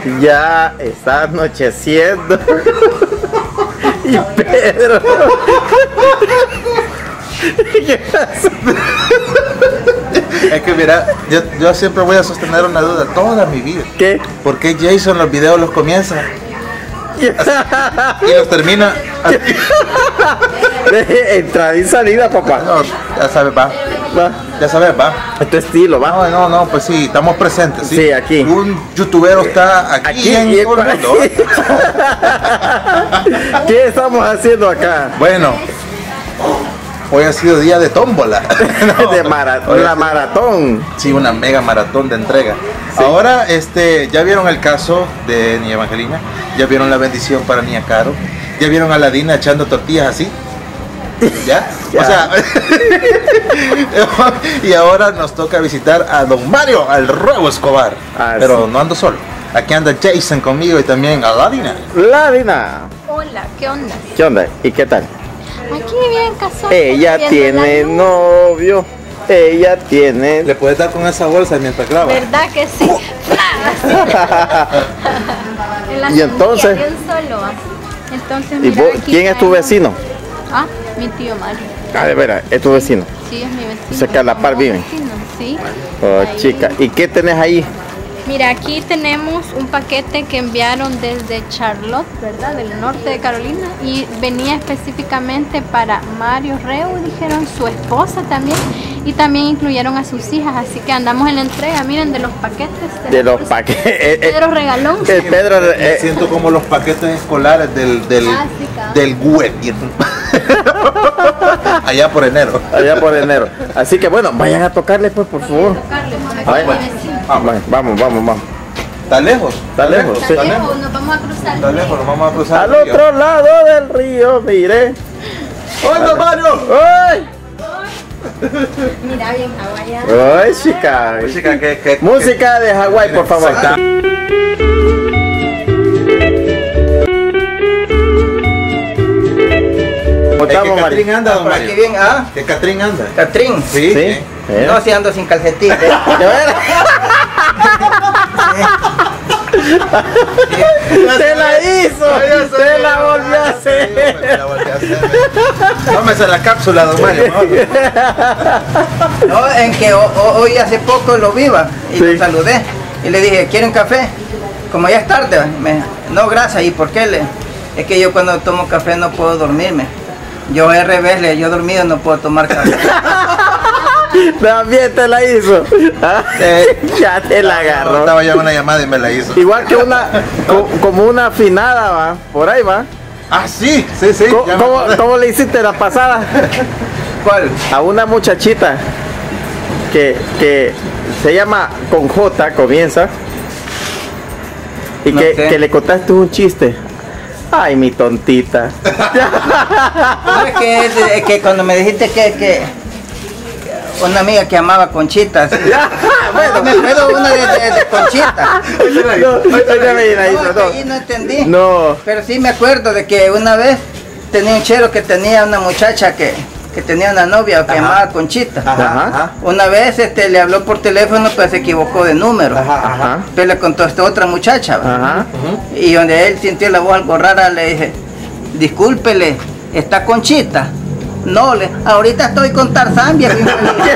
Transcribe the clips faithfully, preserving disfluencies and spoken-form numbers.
Ya está anocheciendo. Y Pedro. ¿Qué pasa? Es que mira, yo, yo siempre voy a sostener una duda toda mi vida. ¿Qué? ¿Por qué Jason los videos los comienza y los termina? Entrada y salida, papá. No, ya sabes, va. Va. Ya sabes, va. Es tu estilo, va. No, no, no, pues sí, estamos presentes. Sí, Sí, aquí. Un youtubero está aquí, Aquí en y todo el aquí. mundo. ¿Qué estamos haciendo acá? Bueno, hoy ha sido día de tómbola. No, De mara- hoy ha la sido- maratón. Sí, una mega maratón de entrega. Sí. Ahora, este, ya vieron el caso de Niña Evangelina, ya vieron la bendición para Niña Caro, ya vieron a la Dina echando tortillas así. ¿Ya? Ya. O sea, y ahora nos toca visitar a don Mario, al Ruego Escobar. Ah, Pero sí. no ando solo. Aquí anda Jason conmigo y también a la Dina. La Dina. Hola, ¿qué onda? ¿Qué onda? ¿Y qué tal? Aquí bien casado. Ella tiene novio. Ella tiene. Le puedes dar con esa bolsa mientras graba. ¿Verdad que sí? En la Y entonces- familia, bien solo. ah. Entonces, ¿Y mira, vos, aquí quién es tu traemos- vecino? Ah, mi tío Mario. Ah, de veras, es tu vecino. Sí, es mi vecino. O sea que a la par Somos viven. vecinos, sí. Oh, Ahí. chica. ¿Y qué tenés ahí? Mira, aquí tenemos un paquete que enviaron desde Charlotte, ¿verdad? Del norte de Carolina. Y venía específicamente para Mario Reu, dijeron, su esposa también. Y también incluyeron a sus hijas. Así que andamos en la entrega, miren, de los paquetes. De la los bolsa. paquetes. Pedro regalón. El Pedro. Me eh, siento como los paquetes escolares del del, Ah, sí, cabrón. del G U E. Allá por enero. allá por enero. Así que bueno, vayan a tocarle, pues, por favor. Tocarle, pues, aquí Vaya. mi vecino. Vamos, vamos, vamos, vamos. ¿Está lejos? Está lejos, sí. Está Está lejos. lejos, nos vamos a cruzar. Está lejos, nos vamos a cruzar. Al el río. otro lado del río, mire. ¡Hola, Mario! ¡Ay! Mira, bien hawaiano. ¡Ay, chica! Música que, que- Música de Hawái, por favor. Exacto. ¿Cómo Es que estamos, Catrín Mari? anda, don Por aquí Mario. bien, ah, Que Catrín anda. Catrín. Sí, Sí. sí. ¿Eh? No, si ando sin calcetín. ¿eh? ¿De veras? ¡Se la hizo! ¡Se la volvió a hacer! La volví a hacer. Tómese la cápsula, don Mario. No, en que ho- ho- hoy hace poco lo viva y Sí. lo saludé. Y le dije, ¿quieren café? Como ya es tarde, me dijo, no, gracias. ¿Y por qué? Le? Es que yo cuando tomo café no puedo dormirme. Yo al revés, le, yo dormido no puedo tomar café. También te la hizo. ¿Ah? Sí. Ya te la agarró. Estaba ya una llamada y me la hizo. Igual que una, co- como una afinada, va. Por ahí va. Ah, sí, sí, sí. ¿Cómo, ya me cómo- acordé. cómo le hiciste la pasada? ¿Cuál? A una muchachita que, que se llama con J, comienza. Y No que, sé. que le contaste un chiste. Ay, mi tontita. No, es que, es, es que cuando me dijiste que, que una amiga que amaba Conchita. ¿sí? Bueno, me acuerdo una de, de- de Conchita. No, oiga, me la hizo, No, que ahí no. no entendí. No. Pero sí me acuerdo de que una vez tenía un chero que tenía una muchacha que, que tenía una novia que Ajá. llamaba Conchita. Ajá. Ajá. Una vez este, le habló por teléfono, pero se equivocó de número. Ajá, ajá. Ajá. Entonces le contó a esta otra muchacha. ¿va? Ajá. Y donde él sintió la voz algo rara, le dije, discúlpele, ¿está Conchita? No, le, ahorita estoy con Tarzán, viejo infeliz".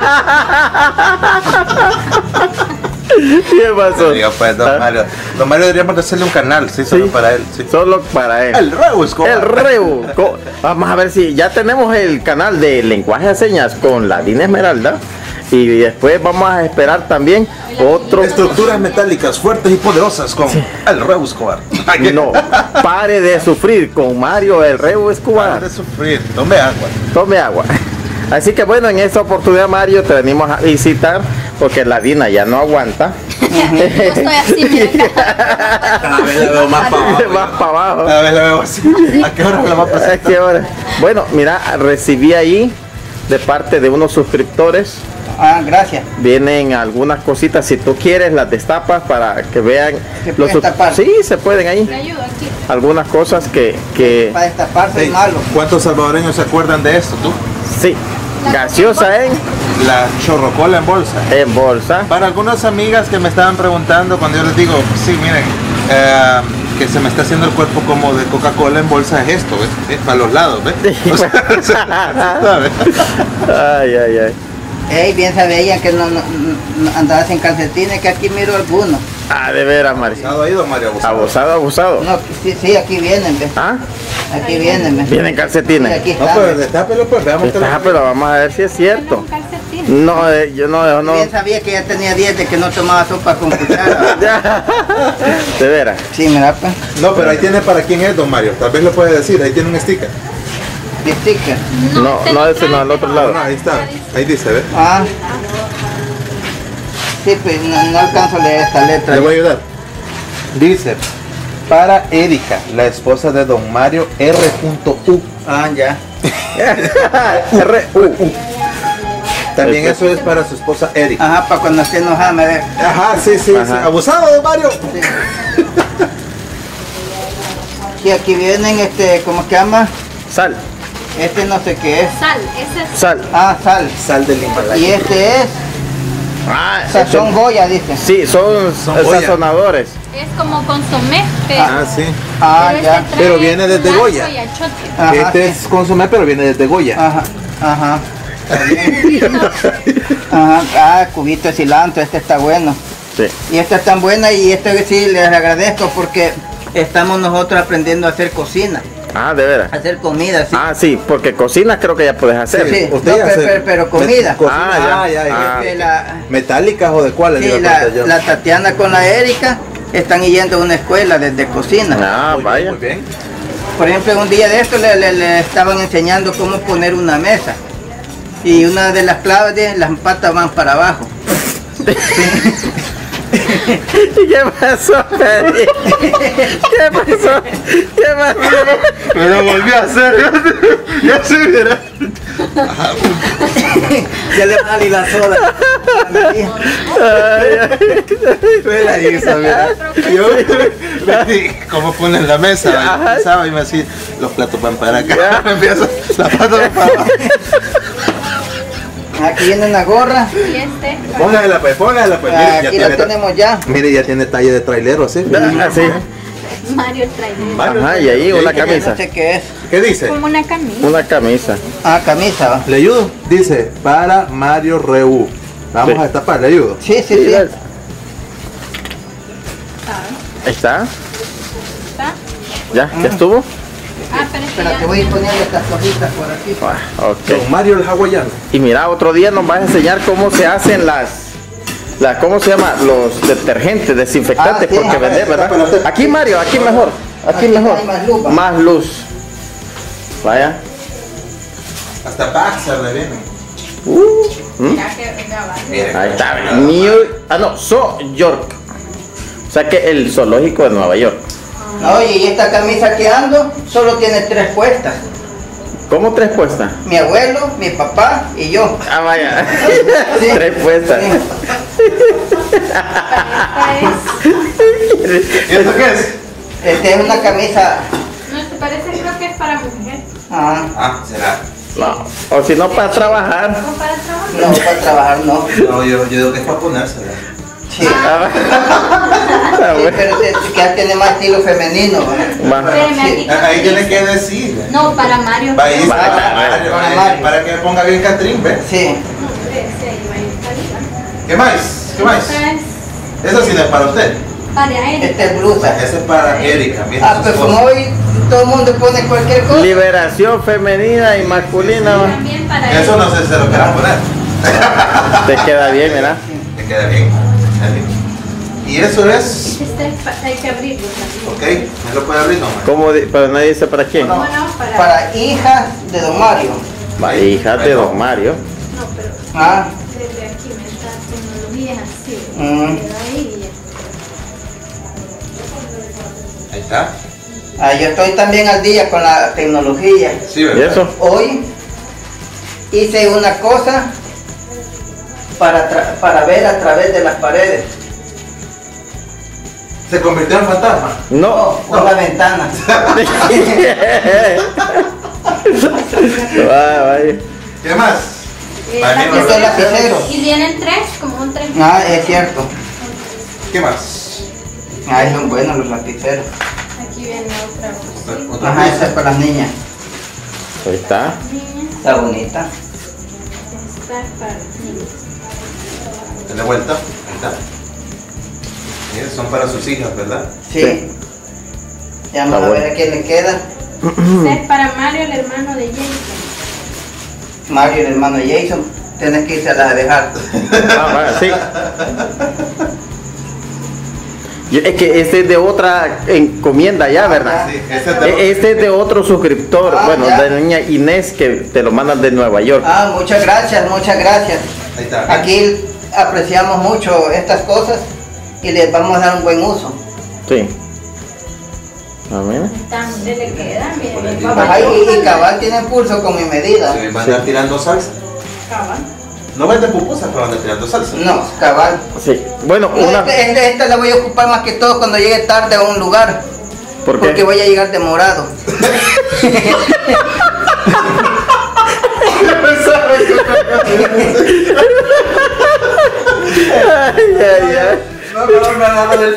¿Qué pasó? Diga, pues, don Ah, Mario. Don Mario deberíamos de hacerle un canal, sí, Sí. solo para él. Sí. Solo para él. El Ruego Escobar. El Reu. Co- Vamos a ver si ya tenemos el canal de lenguaje de señas con la Dina Esmeralda. Y después vamos a esperar también otro. Estructuras metálicas fuertes y poderosas con el Ruego Escobar. No, pare de sufrir con Mario el Reu Para Escobar. de sufrir. Tome agua. Tome agua. Así que bueno, en esta oportunidad, Mario, te venimos a visitar porque la Dina ya no aguanta. Yo estoy así, mira. Cada vez la veo más para abajo. Más para abajo. Cada vez la veo así. ¿A qué hora la va a ¿A pasar? qué hora? Bueno, mira, recibí ahí de parte de unos suscriptores. Ah, gracias. Vienen algunas cositas, si tú quieres las destapas para que vean. ¿Se pueden sus- tapar? Sí, se pueden ahí. Te ayudo aquí. Algunas cosas que, que Para destaparse Sí. es malo. ¿Cuántos salvadoreños se acuerdan de esto, tú? sí, gaseosa en, La chorrocola en bolsa. en bolsa. Para algunas amigas que me estaban preguntando, cuando yo les digo, sí, miren, eh, que se me está haciendo el cuerpo como de Coca-Cola en bolsa es esto, ¿ves? ¿Eh? Para los lados, ¿ves? O sea, ¿sabes? Ay, ay, ay. Ey, bien sabían que no, no, no andabas en calcetines, que aquí miro algunos. Ah, de veras, Mari. Abusado ahí, don Mario, abusado. Abusado, abusado. No, sí, sí, aquí vienen, ¿ves? ¿Ah? Aquí vienen, ¿ves? Vienen Sí, calcetines. aquí No, están. pero ¿ves? destápelo, pues, veamos. Está, pero vamos a ver si es cierto. Un calcetín. No, eh, yo no, yo no. Bien sabía que ya tenía días de que no tomaba sopa con cuchara. De veras. Sí, mira, pues. No, pero ahí tiene para quién es, don Mario. Tal vez lo puede decir, ahí tiene un sticker. De sticker. No, te no, lo ese no, al otro trae, lado. No, ahí está. Ahí dice, ¿ves? Ah. Sí, pues no, no alcanzo a leer esta letra. Le voy a ayudar. Dice, para Erika, la esposa de don Mario R U. Ah, ya. R U. También eso es para su esposa Erika. Ajá, para cuando esté enojada me ve. Ajá, sí, sí, Ajá. sí. Abusado, don Mario. Sí. Sí, aquí vienen, este, ¿cómo se llama? Sal, Este no sé qué es. Sal, ese es sal. Ah, sal. Sal del Himalaya. Y este es Ah, sazón este- Goya, dice. Sí, son, Son eh, Goya. sazonadores. Es como consomé, pero, Ah, sí. Ah, pero ya. este trae Pero viene desde culantro Goya. y achote. Ajá, Este sí. es consomé, pero viene desde Goya. Ajá, ajá. Ajá, ah, cubito de cilantro, este está bueno. Sí. Y esta es tan buena y este sí les agradezco porque estamos nosotros aprendiendo a hacer cocina, Ah, de veras. a hacer comida, sí. Ah, sí, porque cocina creo que ya puedes hacer. Sí. Usted No, ya pero- hace- pero- pero comida. Met- cocina. Ah, ya. Ah, ya, ya. Ah. Este, la, ¿Metálicas o de cuáles? sí, le iba a la, preguntar yo. la Tatiana con la Erika están yendo a una escuela desde cocina. Ah, Muy bien, vaya. muy bien. Por ejemplo, un día de esto le, le- le estaban enseñando cómo poner una mesa. Y una de las claves de las patas van para abajo. ¿Qué pasó, Freddy? ¿Qué pasó? ¿Qué pasó? Me lo volvió a hacer. Ya se verá. Ya le va a salir la soda. Ay, ay. Me la hizo, mira. Yo vi cómo ponen la mesa. Ajá. Y pensaba y me decía, los platos van para acá. Me empiezo, las patas van para abajo. Aquí viene una gorra. Y este, Póngala pues, póngala pues. Mire, ya Aquí la tiene, tenemos ya. mire, ya tiene talla de trailero, ¿sí? Ah, sí. Mario trae Ajá, y ahí una Yo camisa. no sé qué es. ¿Qué dice? como una camisa. Una camisa. Ah, camisa. ¿va? Le ayudo. Dice, para Mario Reu. Vamos Sí. a destapar, le ayudo. Sí, sí, sí. Ahí ¿Sabes? está. ¿Está? ¿Ya? ¿Ya estuvo? Ah, pero es que Espera, ya- que voy a ir poniendo estas cositas por aquí. Ah, ok. Don Mario el hawaiano. Y mira, otro día nos vas a enseñar cómo se hacen las, las ¿cómo se llama? Los detergentes, desinfectantes, Ah, sí. porque Ah, vender, sí, ¿verdad? para usted. Aquí, Mario, aquí mejor. Aquí Aquí mejor. hay más luz, va. Más luz. Vaya. Hasta Paxar le viene. Mira que venga, va. Mire, Ahí está. New, ah, no, So York. O sea que el zoológico de Nueva York. Oye, y esta camisa que ando solo tiene tres puestas. ¿Cómo tres puestas? Mi abuelo, mi papá y yo. Ah, vaya. Sí. Tres puestas. Esta es- ¿Y esto qué es? Esta es una camisa. No, se parece, creo que es para mujer. Ah, Ah, será. No. O si no, para trabajar. ¿O para trabajar? no, para trabajar no. No, yo, yo digo que es para ponérsela. Sí. Ah, Sí, bueno. pero te- que ya tiene más estilo femenino. ¿va? Más- Espérame, aquí Ah, Ahí tiene dice- que decir. No, para Mario. Va a ir Va, para, para Mario, para va, Mario. para que ponga bien Catrín, ¿ves? Sí. No, ese ahí va a ir arriba. ¿Qué más? ¿Qué más? Esta es Eso sí no es para usted. para Erika. Esta es blusa. Ese es para Erika. mira Ah, sus pero cosas. como hoy todo el mundo pone cualquier cosa. Liberación femenina y masculina. ¿va? También para Eso Erika. no sé si se lo quieran poner. Te queda bien, mira. Te queda bien. Está bien. Y eso es. Este es pa- hay que abrirlo también. Ok, ¿me lo puede abrir nomás? ¿Cómo? di- Pero nadie dice para quién. No, no, para... Para hijas de Don Mario. Va, hija de Don Mario. No, pero Ah. desde aquí me está tecnología es así. Mm. Queda ahí y ya. Ahí está. Ah, yo estoy también al día con la tecnología. Sí, ¿Y ¿verdad? eso? Hoy hice una cosa para, tra- para ver a través de las paredes. Se convirtió en fantasma. No. Con la ventana. Va, vaya. ¿Qué más? Eh, Para mí no Este es lo- lapicero. Y vienen tres, como un tres. Ah, es cierto. ¿Qué más? Ah, son buenos los lapiceros. Aquí viene otra bolsita. Otra Ajá, pieza. esa es para las niñas. Ahí está. Niña, Está bonita. esta es para los niños. De vuelta. Ahí está. Mira, son para sus hijas, ¿verdad? Sí. Sí. Ya vamos Está a ver bueno. a quién le queda. Esta es para Mario, el hermano de Jason. Mario, el hermano de Jason. Tienes que irse a a dejar. Ah, bueno, sí. Yo- Es que este es de otra encomienda ya, ¿verdad? Sí, este es de- E- Este es de otro suscriptor, Ah, bueno, ya. de la niña Inés, que te lo mandan de Nueva York. Ah, muchas gracias, muchas gracias. Ahí está. Aquí apreciamos mucho estas cosas y les vamos a dar un buen uso. Sí. Amén. Esta ¿dónde le queda? Miren, Por aquí. papá, Ajá, y, y papá. cabal tiene pulso con mi medida. Se van a andar tirando salsa. Cabal. No venden pupusas, pero van a andar tirando salsa. No, cabal. Sí. Bueno, No, una. este- este- esta la voy a ocupar más que todo cuando llegue tarde a un lugar. ¿Por Porque qué? voy a llegar demorado. Ay, ay, ay. No, no, no, nada del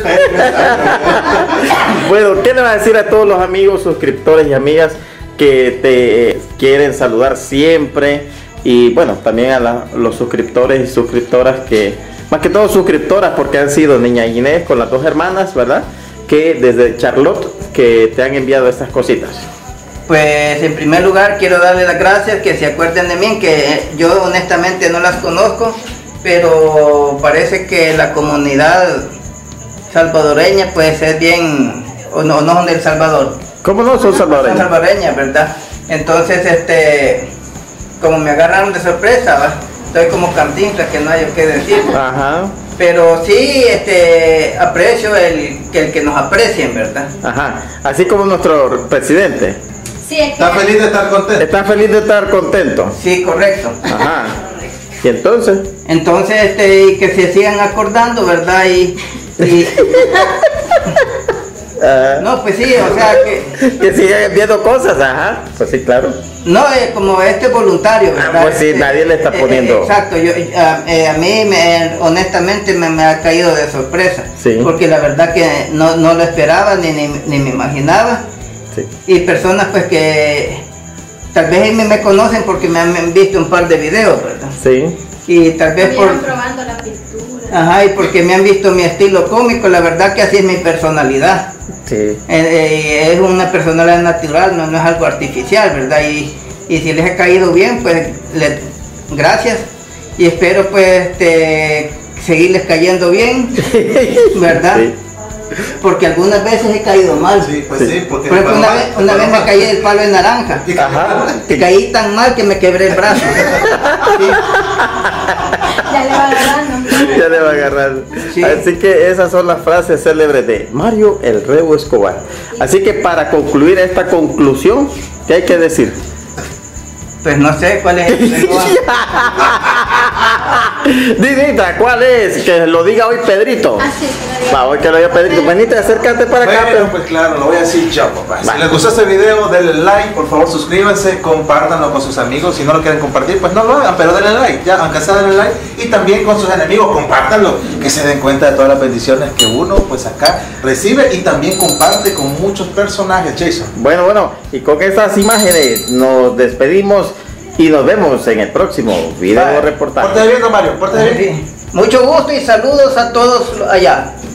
Bueno, ¿qué le vas a decir a todos los amigos, suscriptores y amigas que te eh, quieren saludar siempre? Y bueno, también a la- los suscriptores y suscriptoras que, más que todo suscriptoras, porque han sido Niña Inés con las dos hermanas, ¿verdad? Que desde Charlotte, que te han enviado estas cositas. Pues en primer lugar quiero darle las gracias, que se acuerden de mí, que yo honestamente no las conozco, pero parece que la comunidad salvadoreña pues es bien, o no, no son del Salvador, ¿Cómo no son son salvadoreños? salvadoreñas, ¿verdad? Entonces, este, como me agarraron de sorpresa, ¿va? Estoy como Cantinflas, que no hay qué decir. Ajá, Pero sí, este, aprecio el que, el que nos aprecien, ¿verdad? ajá. Así como nuestro presidente. Sí, es que Está feliz de estar contento. Está feliz de estar contento. Sí, correcto. Ajá. Y entonces, Entonces, este, y que se sigan acordando, ¿verdad? Y, y- ah, no, pues sí, o sea que, que sigan viendo cosas, ajá. Pues sí, claro. no, eh, como este voluntario, Ah, ¿verdad? pues sí, Este, nadie le está eh, poniendo- eh, exacto, yo, eh, a, eh, a mí, me, honestamente, me, me ha caído de sorpresa. Sí. Porque la verdad que no, no lo esperaba, ni, ni, ni me imaginaba. Sí. Y personas, pues, que tal vez me, me conocen porque me han visto un par de videos, ¿verdad? Sí. Y tal vez por... estuvieron probando la pintura. Ajá, y porque me han visto mi estilo cómico, la verdad que así es mi personalidad. Sí. Eh, eh, es una personalidad natural, no, no es algo artificial, ¿verdad? Y, y si les ha caído bien, pues le- gracias. Y espero pues este, seguirles cayendo bien, ¿verdad? Sí. Porque algunas veces he caído mal. Sí, pues Sí. sí, porque. Por ejemplo, una vez, una vez me caí del palo de naranja. Ajá. Que caí tan mal que me quebré el brazo. Ya le va agarrando. Ya le va a agarrar. Sí. Así que esas son las frases célebres de Mario el Rebo Escobar. Así que para concluir esta conclusión, ¿qué hay que decir? Pues no sé cuál es el Didita, ¿cuál es? Que lo diga hoy Pedrito. Ah, sí, se lo digo. Va, hoy que lo diga Pedrito. Venite, acércate para acá. Bueno, pero- pues claro, lo voy a decir yo, papá. Si Va. les gustó este video, denle like, por favor suscríbanse, compártanlo con sus amigos. Si no lo quieren compartir, pues no lo hagan, pero denle like, ya, aunque sea denle like. Y también con sus enemigos, compártanlo, que se den cuenta de todas las bendiciones que uno, pues acá, recibe y también comparte con muchos personajes, Jason. Bueno, bueno, y con estas imágenes nos despedimos y nos vemos en el próximo video Bye. reportaje. Pórtate bien, don Mario, pórtate bien. Mucho gusto y saludos a todos allá.